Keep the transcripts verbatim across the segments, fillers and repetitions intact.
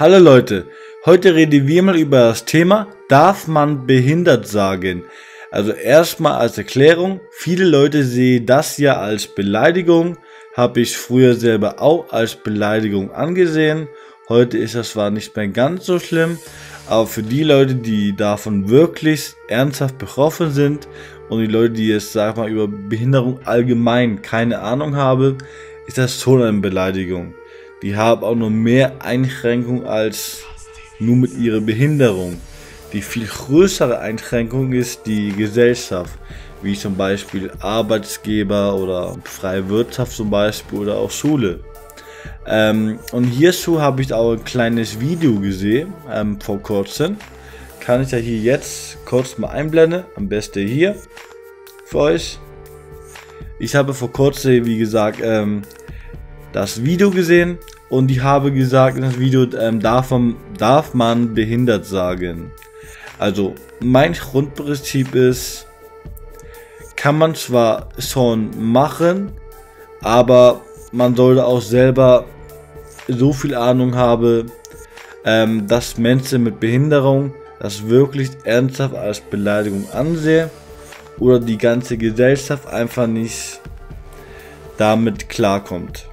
Hallo Leute, heute reden wir mal über das Thema, darf man behindert sagen? Also erstmal als Erklärung, viele Leute sehen das ja als Beleidigung, habe ich früher selber auch als Beleidigung angesehen. Heute ist das zwar nicht mehr ganz so schlimm, aber für die Leute, die davon wirklich ernsthaft betroffen sind und die Leute, die jetzt, sag mal, über Behinderung allgemein keine Ahnung haben, ist das schon eine Beleidigung. Die haben auch nur mehr Einschränkungen als nur mit ihrer Behinderung. Die viel größere Einschränkung ist die Gesellschaft, wie zum Beispiel Arbeitsgeber oder freie Wirtschaft zum Beispiel oder auch Schule. Ähm, und hierzu habe ich auch ein kleines Video gesehen, ähm, vor kurzem. Kann ich ja hier jetzt kurz mal einblenden, am besten hier für euch. Ich habe vor kurzem, wie gesagt, ähm, das Video gesehen und ich habe gesagt in das Video, ähm, darf, man, darf man behindert sagen. Also mein Grundprinzip ist, kann man zwar schon machen, aber man sollte auch selber so viel Ahnung haben, ähm, dass Menschen mit Behinderung das wirklich ernsthaft als Beleidigung ansehen oder die ganze Gesellschaft einfach nicht damit klarkommt.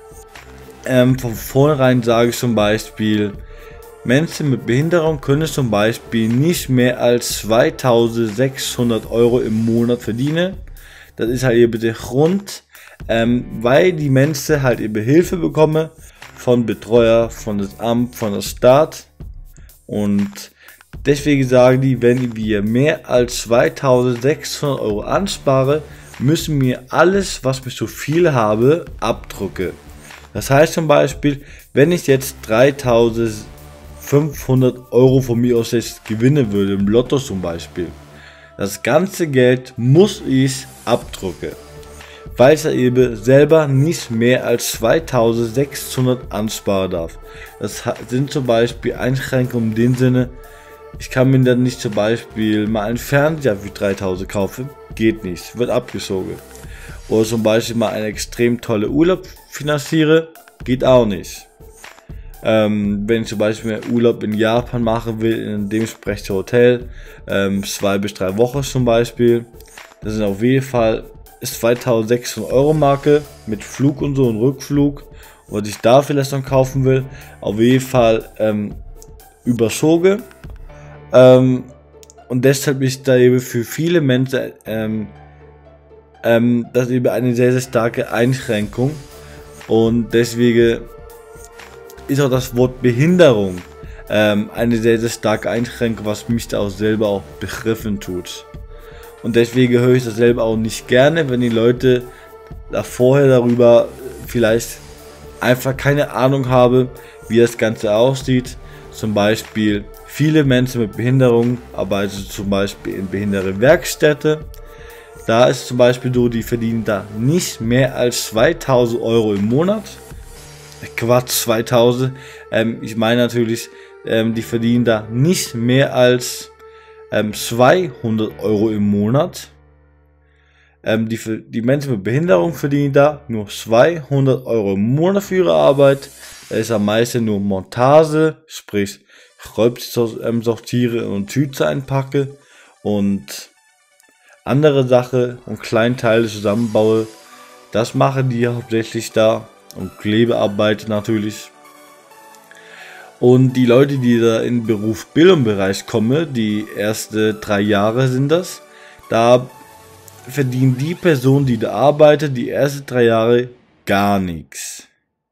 Ähm, von vornherein sage ich zum Beispiel, Menschen mit Behinderung können zum Beispiel nicht mehr als zweitausendsechshundert Euro im Monat verdienen. Das ist halt eben der Grund, ähm, weil die Menschen halt eben Hilfe bekommen von Betreuer, von das Amt, von der Staat. Und deswegen sagen die, wenn wir mehr als zweitausendsechshundert Euro ansparen, müssen wir alles, was wir so viel habe, abdrucken. Das heißt zum Beispiel, wenn ich jetzt dreitausendfünfhundert Euro von mir aus jetzt gewinnen würde, im Lotto zum Beispiel, das ganze Geld muss ich abdrucken, weil ich eben selber nicht mehr als zweitausendsechshundert ansparen darf. Das sind zum Beispiel Einschränkungen in dem Sinne, ich kann mir dann nicht zum Beispiel mal einen Fernseher für dreitausend kaufen, geht nicht, wird abgezogen. Oder zum Beispiel mal einen extrem tolle Urlaub finanziere, geht auch nicht. Ähm, wenn ich zum Beispiel einen Urlaub in Japan machen will, in einem dementsprechenden Hotel, ähm, zwei bis drei Wochen zum Beispiel, das sind auf jeden Fall zweitausendsechshundert Euro Marke mit Flug und so und Rückflug. Und was ich da vielleicht noch kaufen will, auf jeden Fall ähm, überzogen. Ähm, und deshalb ist da eben für viele Menschen ähm, ähm, das eben eine sehr, sehr starke Einschränkung. Und deswegen ist auch das Wort Behinderung ähm, eine sehr, sehr starke Einschränkung, was mich da auch selber auch begriffen tut. Und deswegen höre ich das selber auch nicht gerne, wenn die Leute da vorher darüber vielleicht einfach keine Ahnung haben, wie das Ganze aussieht. Zum Beispiel viele Menschen mit Behinderung arbeiten zum Beispiel in Behindertenwerkstätten. Da ist zum Beispiel so, die verdienen da nicht mehr als zweitausend Euro im Monat. Quatsch, zweitausend. Ähm, ich meine natürlich, ähm, die verdienen da nicht mehr als ähm, zweihundert Euro im Monat. Ähm, die, die Menschen mit Behinderung verdienen da nur zweihundert Euro im Monat für ihre Arbeit. Da ist am meisten nur Montage, sprich Räubchen sortiere und Tüte einpacke und andere Sache und Kleinteile zusammenbaue. Das machen die hauptsächlich da und Klebearbeit natürlich. Und die Leute, die da in Beruf Bildungsbereich kommen, die ersten drei Jahre sind das, da verdienen die Person, die da arbeitet, die ersten drei Jahre gar nichts.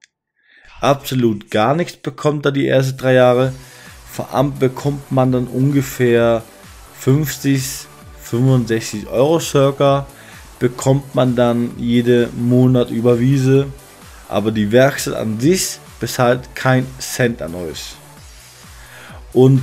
Absolut gar nichts bekommt da die ersten drei Jahre. Vor Amt bekommt man dann ungefähr fünfzig, fünfundsechzig Euro circa, bekommt man dann jeden Monat überwiesen. Aber die Werkstatt an sich bezahlt kein Cent an euch. Und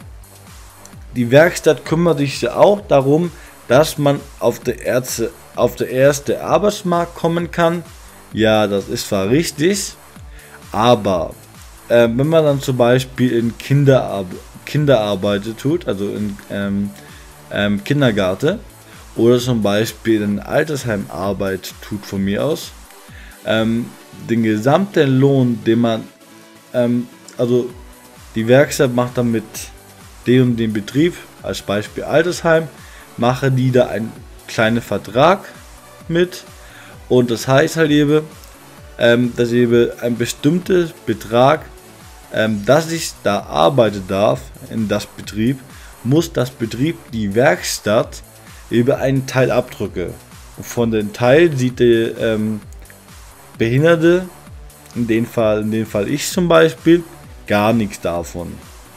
die Werkstatt kümmert sich auch darum, dass man auf der, Ärzte, auf der erste Arbeitsmarkt kommen kann. Ja, das ist zwar richtig, aber äh, wenn man dann zum Beispiel in Kinderarbe Kinderarbeit tut, also in ähm, ähm, Kindergarten oder zum Beispiel in Altersheimarbeit tut von mir aus, ähm, den gesamten Lohn, den man, ähm, also die Werkstatt macht dann mit dem und dem Betrieb, als Beispiel Altersheim, mache die da einen kleinen Vertrag mit, und das heißt halt eben, ähm, dass eben ein bestimmter Betrag, ähm, dass ich da arbeiten darf in das Betrieb, muss das Betrieb die Werkstatt über einen Teil abdrücken. Und von dem Teil sieht der ähm, Behinderte, in dem Fall, in dem Fall ich zum Beispiel, gar nichts davon.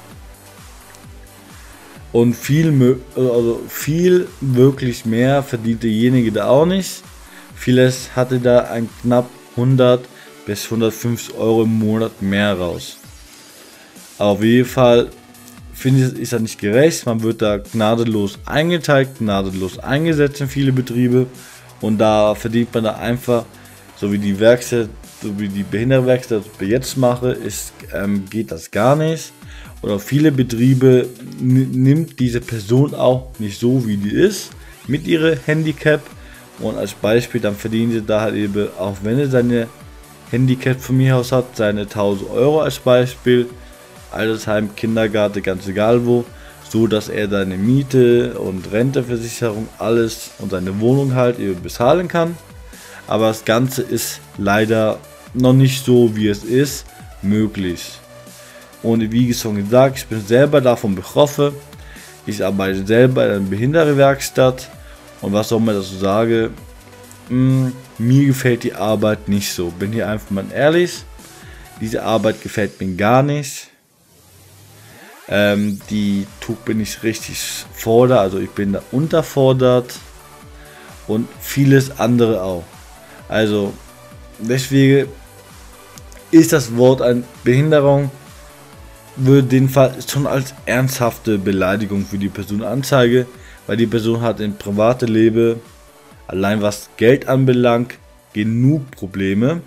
Und viel, also viel wirklich mehr verdient derjenige da auch nicht. Vieles hatte da ein knapp hundert bis hundertfünfzig Euro im Monat mehr raus. Aber auf jeden Fall finde ich, ist das nicht gerecht. Man wird da gnadenlos eingeteilt, gnadenlos eingesetzt in viele Betriebe, und da verdient man da einfach, so wie die Werkstatt, so wie die Behindertenwerkstatt die ich jetzt mache, ist, ähm, geht das gar nicht. Oder viele Betriebe nimmt diese Person auch nicht so, wie die ist, mit ihrem Handicap, und als Beispiel dann verdient sie da halt eben, auch wenn er seine Handicap von mir aus hat, seine tausend Euro als Beispiel, Altersheim, Kindergarten, ganz egal wo, so dass er seine Miete und Renteversicherung, alles und seine Wohnung halt eben bezahlen kann. Aber das Ganze ist leider noch nicht so, wie es ist, möglich. Und wie schon gesagt, ich bin selber davon betroffen. Ich arbeite selber in einer Behindertenwerkstatt, und was soll man dazu sagen? Hm, mir gefällt die Arbeit nicht so. Bin hier einfach mal ehrlich. Diese Arbeit gefällt mir gar nicht. Ähm, die tut bin ich richtig fordert, also ich bin da unterfordert, und vieles andere auch. Also deswegen ist das Wort an Behinderung, würde den Fall schon als ernsthafte Beleidigung für die Person anzeigen, weil die Person hat im privaten Leben, allein was Geld anbelangt, genug Probleme,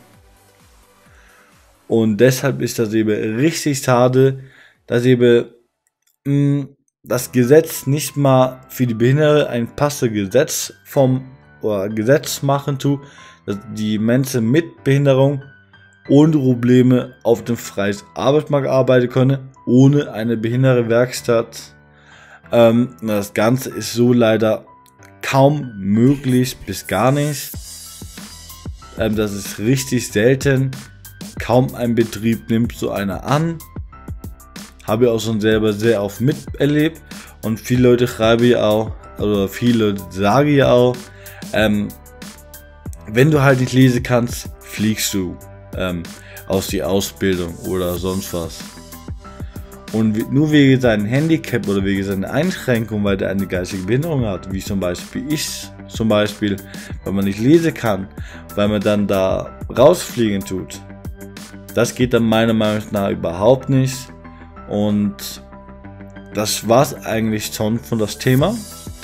und deshalb ist das eben richtig schade, dass eben mh, das Gesetz nicht mal für die Behinderten ein passendes Gesetz vom oder Gesetz machen tut, dass die Menschen mit Behinderung ohne Probleme auf dem freien Arbeitsmarkt arbeiten können, ohne eine Behindertenwerkstatt. Ähm, das Ganze ist so leider kaum möglich bis gar nicht. Ähm, das ist richtig selten. Kaum ein Betrieb nimmt so einer an. Habe ich auch schon selber sehr oft miterlebt, und viele Leute schreiben ja auch, oder viele Leute sagen ja auch, ähm, wenn du halt nicht lesen kannst, fliegst du ähm, aus die Ausbildung oder sonst was. Und nur wegen seinem Handicap oder wegen seiner Einschränkung, weil er eine geistige Behinderung hat, wie zum Beispiel ich, zum Beispiel, weil man nicht lesen kann, weil man dann da rausfliegen tut. Das geht dann meiner Meinung nach überhaupt nicht. Und das war's eigentlich schon von das Thema.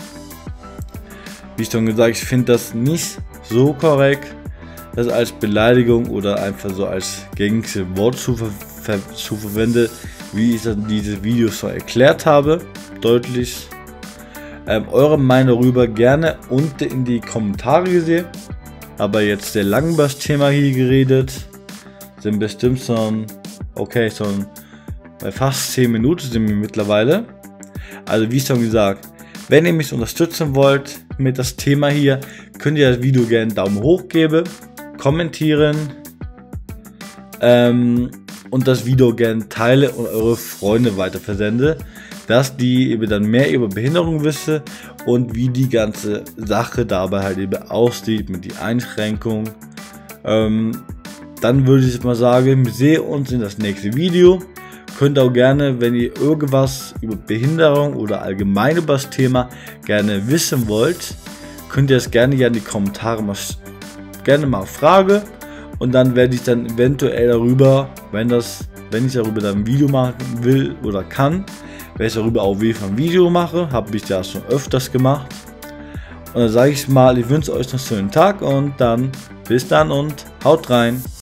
Wie schon gesagt, ich finde das nicht so korrekt, das als Beleidigung oder einfach so als gängiges Wort zu, ver ver zu verwenden, wie ich dann diese Videos schon erklärt habe, deutlich. Ähm, eure Meinung darüber gerne unten in die Kommentare gesehen. Aber jetzt sehr lang über das Thema hier geredet, sind bestimmt schon, okay, schon bei fast zehn Minuten sind wir mittlerweile. Also wie schon gesagt, wenn ihr mich unterstützen wollt mit das Thema hier, könnt ihr das Video gerne einen Daumen hoch geben, kommentieren ähm, und das Video gerne teilen und eure Freunde weiter versenden, dass die eben dann mehr über Behinderung wissen und wie die ganze Sache dabei halt eben aussieht mit die Einschränkung. Ähm, dann würde ich mal sagen, wir sehen uns in das nächste Video. Könnt auch gerne, wenn ihr irgendwas über Behinderung oder allgemein über das Thema gerne wissen wollt, könnt ihr es gerne hier in die Kommentare mal, gerne mal fragen, und dann werde ich dann eventuell darüber, wenn das, wenn ich darüber dann ein Video machen will oder kann, werde ich darüber auch wieder ein Video mache, habe ich ja schon öfters gemacht. Und dann sage ich mal, ich wünsche euch noch einen schönen Tag, und dann bis dann und haut rein.